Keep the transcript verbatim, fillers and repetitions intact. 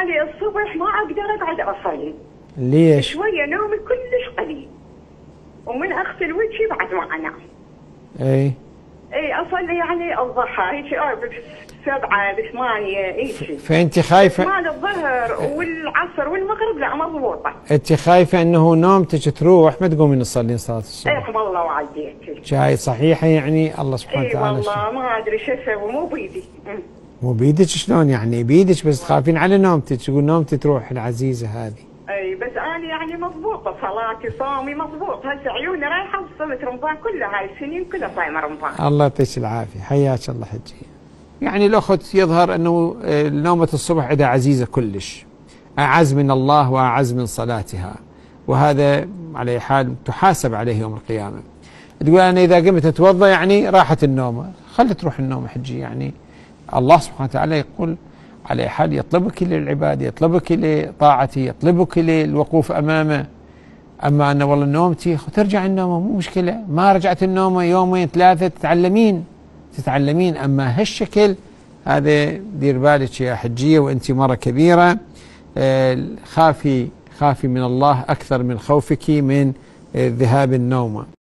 أنا الصبح ما أقدر أقعد أصلي. ليش؟ شوية نومي كلش قليل، ومن أغسل وجهي بعد ما أنام. اي اي اصلي يعني الضحى هيك بسبعة بثمانية اي شيء. فانت خايفه مال الظهر والعصر والمغرب لا مضبوطه. انت خايفه انه نومتك تروح ما تقومين تصلين صلاه الصبح. اي والله وعديتك. جاي صحيحه يعني الله سبحانه وتعالى. وتعالى. اي والله ما ادري شو اسوي مو بيدي. مو بيدك شلون يعني؟ بيدك بس تخافين على نومتك، تقول نومتي تروح العزيزه هذه. اي بس انا يعني مضبوطه، صلاتي صومي مضبوط، هسه عيوني رايحه وصمت رمضان كلها هاي السنين كلها صايمه رمضان. الله يعطيك العافيه، حياك الله حجي. يعني الاخت يظهر انه نومه الصبح عندها عزيزه كلش، اعز من الله واعز من صلاتها، وهذا على حال تحاسب عليه يوم القيامه. تقول انا اذا قمت اتوضا يعني راحت النومه، خلي تروح النوم حجي. يعني الله سبحانه وتعالى يقول على حال يطلبك للعباده، يطلبك لطاعته، يطلبك للوقوف امامه. اما ان والله نومتي ترجع النومه مو مشكله، ما رجعت النومه يومين ثلاثه تتعلمين تتعلمين. اما هالشكل هذا دير بالك يا حجيه وانت مره كبيره. آه خافي خافي من الله اكثر من خوفك من آه ذهاب النوم.